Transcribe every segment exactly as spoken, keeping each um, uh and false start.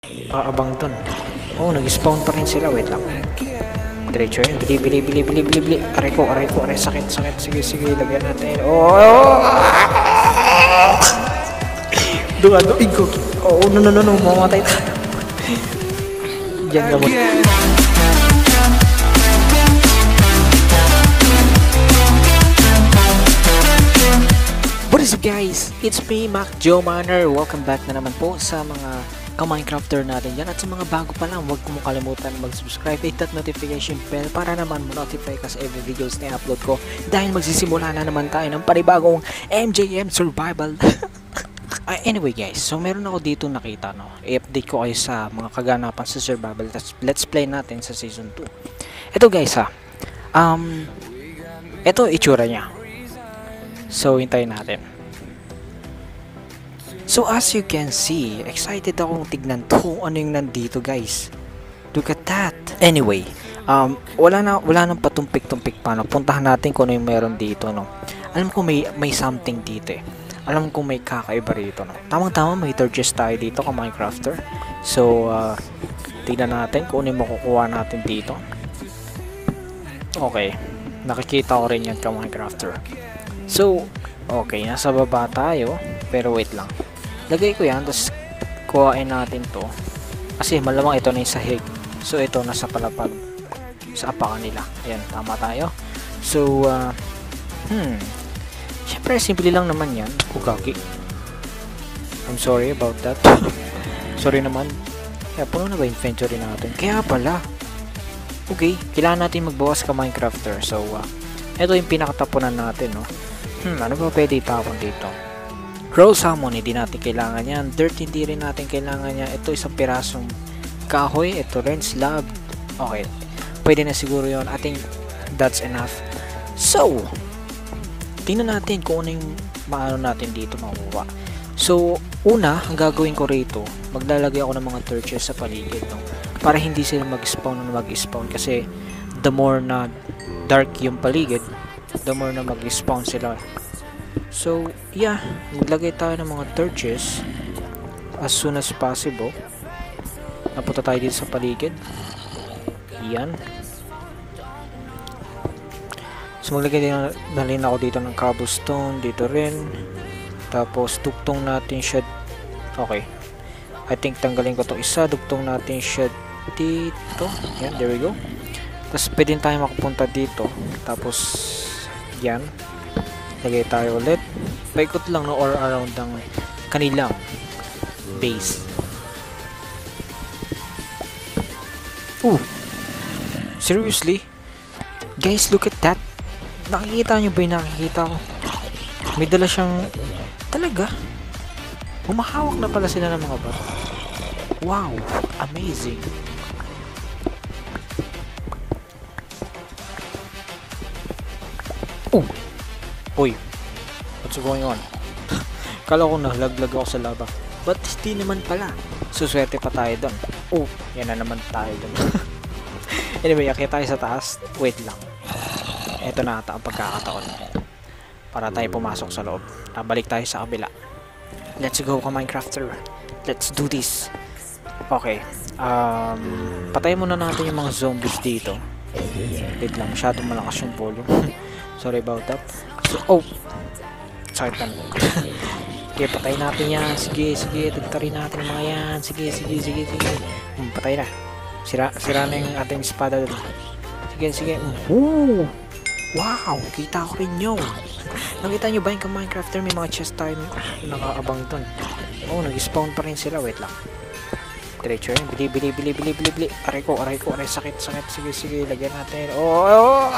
Aabang dun. Oh, nag-spawn pa rin sila. Wait lang. Diretso yun. Bili, bili, bili, bili, bili, bili. Aray ko, aray ko, aray. Sakit, sakit. Sige, sige. Lagyan natin. Oh! Doon, doon. Igo. Oh, no, no, no, no. Mamatay tayo. Diyan ka mo. What is up guys? It's me, Mac Joe Manor. Welcome back na naman po sa mga ka-Minecrafter natin dyan. At sa mga bago pa lang, huwag mo kalimutan mag-subscribe, hit that notification bell para naman mo-notify ka sa every videos na i-upload ko. Dahil magsisimula na naman tayo ng panibagong M J M Survival. uh, anyway guys, so meron ako dito nakita, no? I-update ko kayo sa mga kaganapan sa survival. Let's play natin sa season two. Ito guys ha, um, ito itsura niya. So, hintayin natin. So, as you can see, excited akong tignan to kung ano yung nandito, guys. Look at that. Anyway, um, wala na, wala nang patumpik-tumpik pa, no? Puntahan natin kung ano yung meron dito, no? Alam ko may, may something dito, eh. Alam ko may kakaiba rito, no? Tamang-tama, may torches tayo dito, ka-Minecrafter. So, uh, tignan natin kung ano yung makukuha natin dito. Okay. Nakikita ko rin yan, ka-Minecrafter. So, okay, nasa baba tayo, pero wait lang. Lagay ko yan, tapos kuhain natin to. Kasi malamang ito na yung sahig. So, ito nasa palapag sa apakan nila. Ayan, tama tayo. So, uh, hmm. Siyempre, simple lang naman yan. Kukaki. I'm sorry about that. Sorry naman. Kaya, puno na ba inventory natin? Kaya pala. Okay, kailangan natin magbawas ka Minecrafter. So, uh, ito yung pinakatapunan natin, no? Hmm, ano ba pwede itapon dito? Raw salmon, hindi natin kailangan yan. Dirt, hindi rin natin kailangan yan. Ito isang pirasong kahoy. Ito rin, slab. Okay, pwede na siguro yon. I think that's enough. So, tingnan natin kung ano yung maano natin dito makuha. So, una, ang gagawin ko rito, maglalagay ako ng mga torches sa paligid, no? Para hindi sila mag-spawn na mag-spawn. Kasi, the more na dark yung paligid, the more na mag-spawn sila. So, yeah, maglagay tayo ng mga torches as soon as possible. Napunta tayo dito sa paligid. Yan. So, maglagay din, dalhin ako dito ng cobblestone. Dito rin. Tapos, duktong natin siya. Okay. I think tanggalin ko itong isa. Duktong natin siya dito. Yan, there we go. Tapos, pwede tayo makapunta dito. Tapos, yan. Lagay tayo ulit. Paikot lang, no, or around ng kanilang base. Ooh. Seriously? Guys, look at that. Nakikita nyo ba yung nakikita ko? May dala siyang... Talaga? Humahawak na pala sila ng mga bato. Wow. Amazing. Oh. Uy, what's going on? Kala ko nahlaglag ako sa lava. But hindi naman pala. Suswerte pa tayo doon. Oh, yan na naman tayo doon. Anyway, akit tayo sa taas. Wait lang. Ito na ata ang pagkakataon. Para tayo pumasok sa loob. Balik tayo sa kabila. Let's go, ka-Minecrafter. Let's do this. Okay. Um, patayin muna natin yung mga zombies dito. Wait lang, masyadong malakas yung volume. Sorry about that. So, oh! Sorry lang. Okay, patay natin yan. Sige, sige. Tagtarin natin mga yan. Sige, sige, sige, sige. Hmm, patay na. Sira, sira na yung ating espada doon. Sige, sige. Ooh! Wow! Kita ko rin yun. Nakita nyo ba yung ka-Minecrafter? May mga chest tayo nakaabang doon. Oh, nag-spawn pa rin sila. Wait lang. Diretso yun. Bili, bili, bili, bili, bili, bili. Aray ko, aray ko, aray. Sakit, sakit. Sige, sige. Lagyan natin. Oh, oh!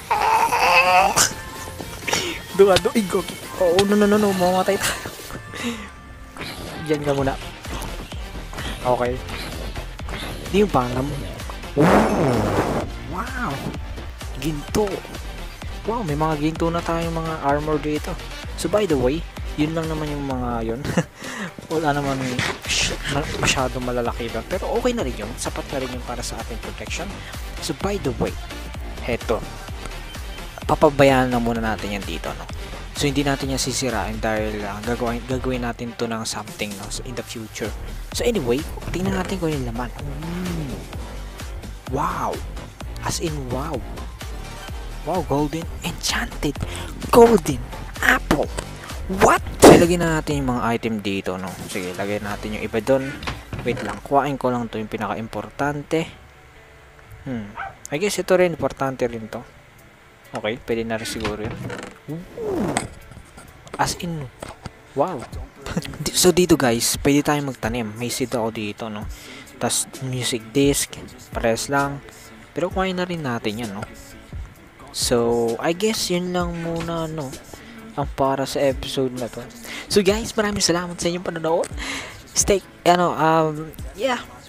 Doon, doon, igo. Oh, no, no, no, no, mamatay tayo. Diyan ka muna. Okay. Hindi yung pangam. Oh, wow. Ginto. Wow, may mga ginto na tayong mga armor dito. So, by the way, yun lang naman yung mga yun. Wala naman masyado malalaki ba. Pero okay na rin yun. Sapat na rin yun para sa ating protection. So, by the way, heto. Papabayaan na muna natin yan dito, no? So hindi natin yan sisirain dahil uh, gagawin, gagawin natin to ng something no, in the future. So anyway, tingnan natin kung yung laman. Mm. Wow! As in wow! Wow, golden enchanted golden apple. What? So, lagyan na natin yung mga item dito, no? Sige, lagyan natin yung iba doon. Wait lang, kuhain ko lang to yung pinaka-importante. Hmm. I guess ito rin, importante rin to. Okay, pwede na rin siguro yun. Ooh. As in, wow. So, dito guys, pwede tayong magtanim. May seed ako dito, no? Tapos, music disc, pares lang. Pero kuhain na rin natin yan, no? So, I guess yun lang muna, no? Ang para sa episode na to. So guys, maraming salamat sa inyong panonood. Stay, ano, um, yeah.